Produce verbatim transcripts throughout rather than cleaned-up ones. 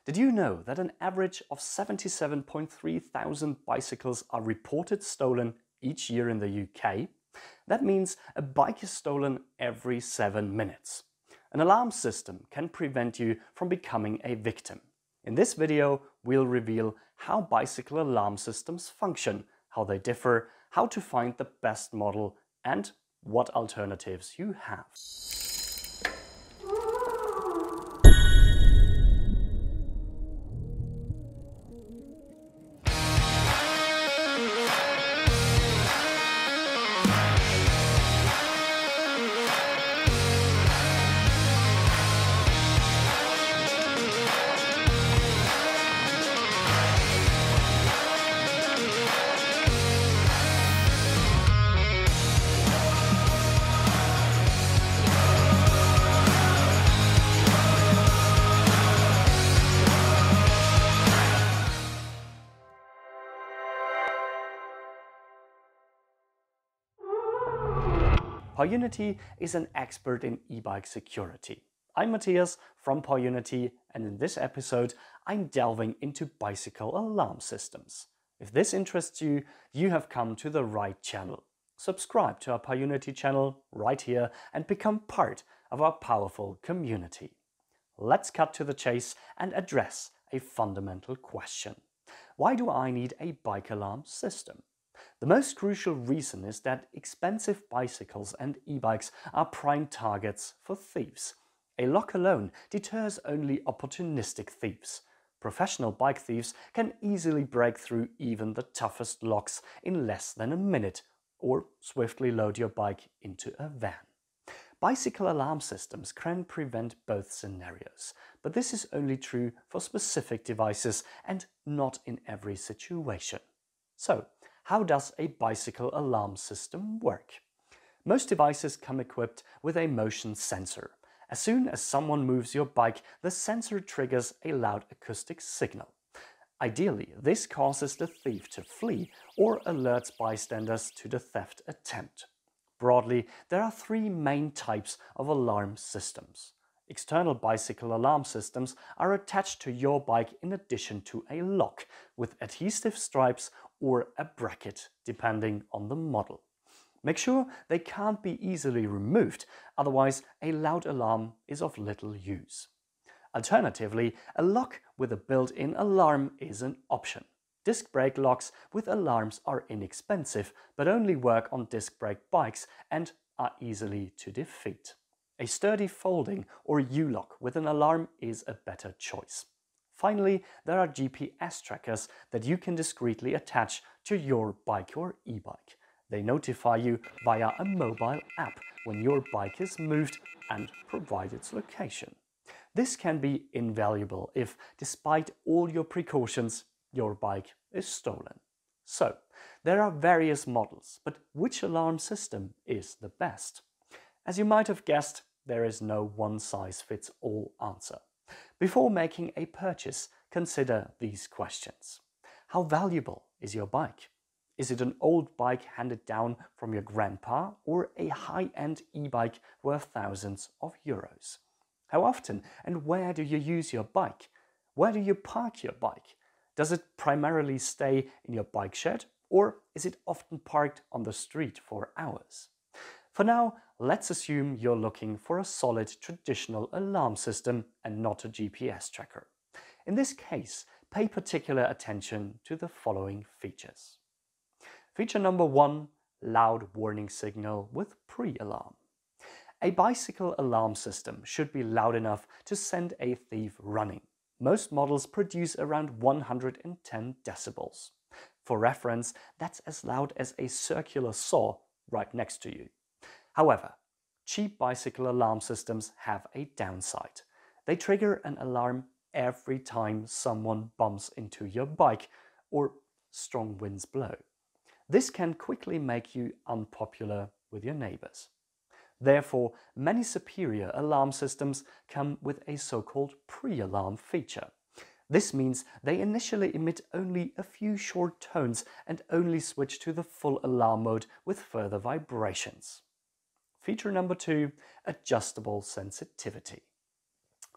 Did you know that an average of seventy-seven point three thousand bicycles are reported stolen each year in the U K? That means a bike is stolen every seven minutes. An alarm system can prevent you from becoming a victim. In this video, we'll reveal how bicycle alarm systems function, how they differ, how to find the best model, and what alternatives you have. PowUnity is an expert in e-bike security. I'm Matthias from PowUnity, and in this episode I'm delving into bicycle alarm systems. If this interests you, you have come to the right channel. Subscribe to our PowUnity channel right here and become part of our powerful community. Let's cut to the chase and address a fundamental question. Why do I need a bike alarm system? The most crucial reason is that expensive bicycles and e-bikes are prime targets for thieves. A lock alone deters only opportunistic thieves. Professional bike thieves can easily break through even the toughest locks in less than a minute or swiftly load your bike into a van. Bicycle alarm systems can prevent both scenarios, but this is only true for specific devices and not in every situation. So, how does a bicycle alarm system work? Most devices come equipped with a motion sensor. As soon as someone moves your bike, the sensor triggers a loud acoustic signal. Ideally, this causes the thief to flee or alerts bystanders to the theft attempt. Broadly, there are three main types of alarm systems. External bicycle alarm systems are attached to your bike in addition to a lock, with adhesive stripes or a bracket, depending on the model. Make sure they can't be easily removed, otherwise a loud alarm is of little use. Alternatively, a lock with a built-in alarm is an option. Disc brake locks with alarms are inexpensive, but only work on disc brake bikes and are easily to defeat. A sturdy folding or U-lock with an alarm is a better choice. Finally, there are G P S trackers that you can discreetly attach to your bike or e-bike. They notify you via a mobile app when your bike is moved and provide its location. This can be invaluable if, despite all your precautions, your bike is stolen. So, there are various models, but which alarm system is the best? As you might have guessed, there is no one-size-fits-all answer. Before making a purchase, consider these questions. How valuable is your bike? Is it an old bike handed down from your grandpa or a high-end e-bike worth thousands of euros? How often and where do you use your bike? Where do you park your bike? Does it primarily stay in your bike shed, or is it often parked on the street for hours? For now, let's assume you're looking for a solid traditional alarm system and not a G P S tracker. In this case, pay particular attention to the following features. Feature number one, loud warning signal with pre-alarm. A bicycle alarm system should be loud enough to send a thief running. Most models produce around one hundred ten decibels. For reference, that's as loud as a circular saw right next to you. However, cheap bicycle alarm systems have a downside. They trigger an alarm every time someone bumps into your bike or strong winds blow. This can quickly make you unpopular with your neighbors. Therefore, many superior alarm systems come with a so-called pre-alarm feature. This means they initially emit only a few short tones and only switch to the full alarm mode with further vibrations. Feature number two, adjustable sensitivity.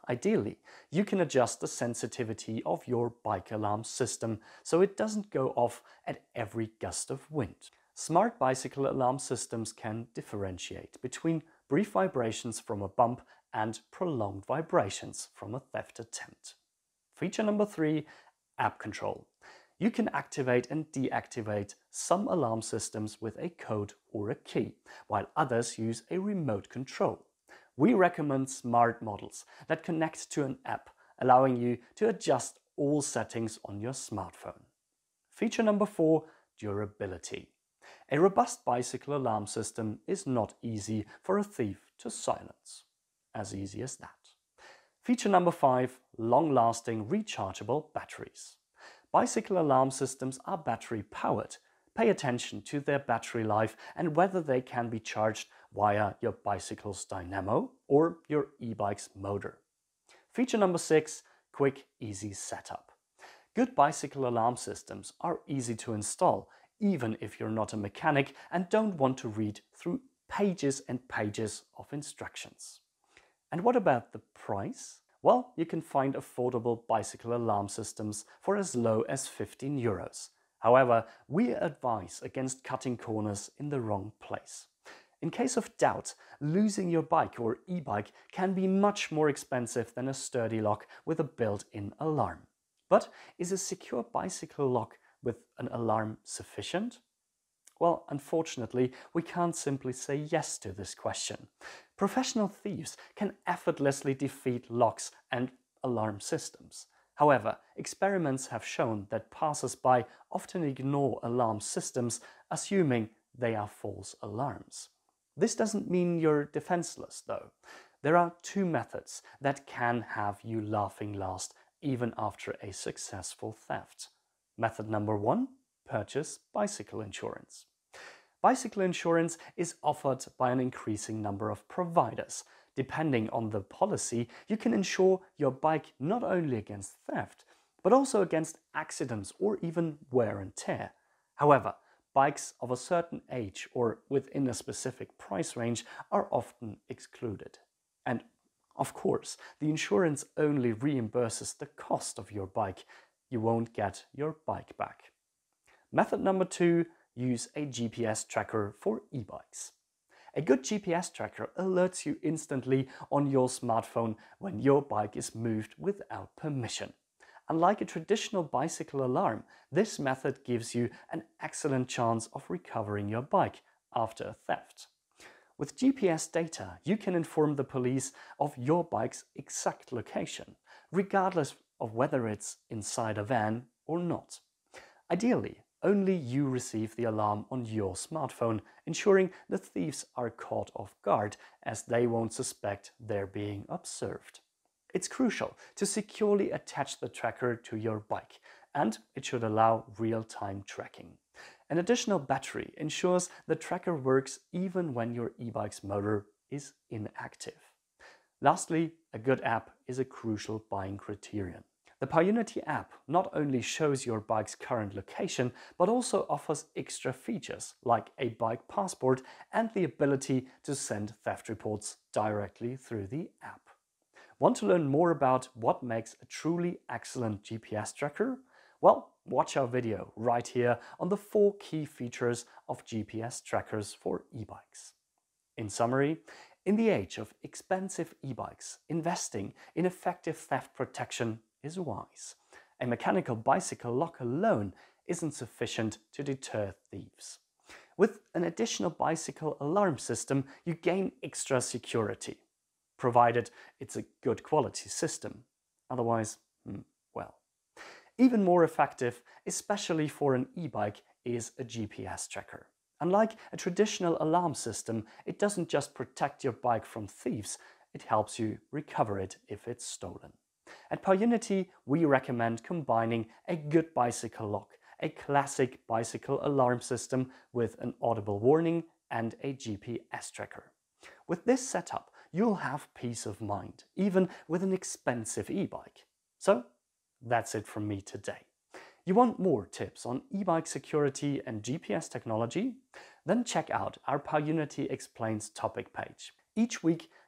Ideally, you can adjust the sensitivity of your bike alarm system so it doesn't go off at every gust of wind. Smart bicycle alarm systems can differentiate between brief vibrations from a bump and prolonged vibrations from a theft attempt. Feature number three, app control. You can activate and deactivate some alarm systems with a code or a key, while others use a remote control. We recommend smart models that connect to an app, allowing you to adjust all settings on your smartphone. Feature number four, durability. A robust bicycle alarm system is not easy for a thief to silence. As easy as that. Feature number five, long-lasting rechargeable batteries. Bicycle alarm systems are battery powered. Pay attention to their battery life and whether they can be charged via your bicycle's dynamo or your e-bike's motor. Feature number six, quick, easy setup. Good bicycle alarm systems are easy to install, even if you're not a mechanic and don't want to read through pages and pages of instructions. And what about the price? Well, you can find affordable bicycle alarm systems for as low as fifteen euros. However, we advise against cutting corners in the wrong place. In case of doubt, losing your bike or e-bike can be much more expensive than a sturdy lock with a built-in alarm. But is a secure bicycle lock with an alarm sufficient? Well, unfortunately, we can't simply say yes to this question. Professional thieves can effortlessly defeat locks and alarm systems. However, experiments have shown that passers-by often ignore alarm systems, assuming they are false alarms. This doesn't mean you're defenseless, though. There are two methods that can have you laughing last even after a successful theft. Method number one, purchase bicycle insurance. Bicycle insurance is offered by an increasing number of providers. Depending on the policy, you can insure your bike not only against theft, but also against accidents or even wear and tear. However, bikes of a certain age or within a specific price range are often excluded. And of course, the insurance only reimburses the cost of your bike. You won't get your bike back. Method number two, use a G P S tracker for e-bikes. A good G P S tracker alerts you instantly on your smartphone when your bike is moved without permission. Unlike a traditional bicycle alarm, this method gives you an excellent chance of recovering your bike after a theft. With G P S data, you can inform the police of your bike's exact location, regardless of whether it's inside a van or not. Ideally, only you receive the alarm on your smartphone, ensuring the thieves are caught off guard as they won't suspect they're being observed. It's crucial to securely attach the tracker to your bike, and it should allow real-time tracking. An additional battery ensures the tracker works even when your e-bike's motor is inactive. Lastly, a good app is a crucial buying criterion. The PowUnity app not only shows your bike's current location, but also offers extra features like a bike passport and the ability to send theft reports directly through the app. Want to learn more about what makes a truly excellent G P S tracker? Well, watch our video right here on the four key features of G P S trackers for e-bikes. In summary, in the age of expensive e-bikes, investing in effective theft protection is wise. A mechanical bicycle lock alone isn't sufficient to deter thieves. With an additional bicycle alarm system, you gain extra security, provided it's a good quality system. Otherwise, well. Even more effective, especially for an e-bike, is a G P S tracker. Unlike a traditional alarm system, it doesn't just protect your bike from thieves, it helps you recover it if it's stolen. At PowUnity, we recommend combining a good bicycle lock, a classic bicycle alarm system with an audible warning and a G P S tracker. With this setup, you'll have peace of mind, even with an expensive e-bike. So, that's it from me today. You want more tips on e-bike security and G P S technology? Then check out our PowUnity Explains topic page. Each week,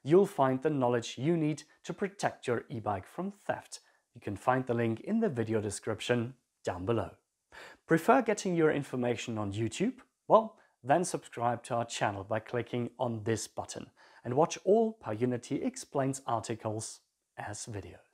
you'll find the knowledge you need to protect your e-bike from theft. You can find the link in the video description down below. Prefer getting your information on YouTube? Well, then subscribe to our channel by clicking on this button and watch all PowUnity Explains articles as videos.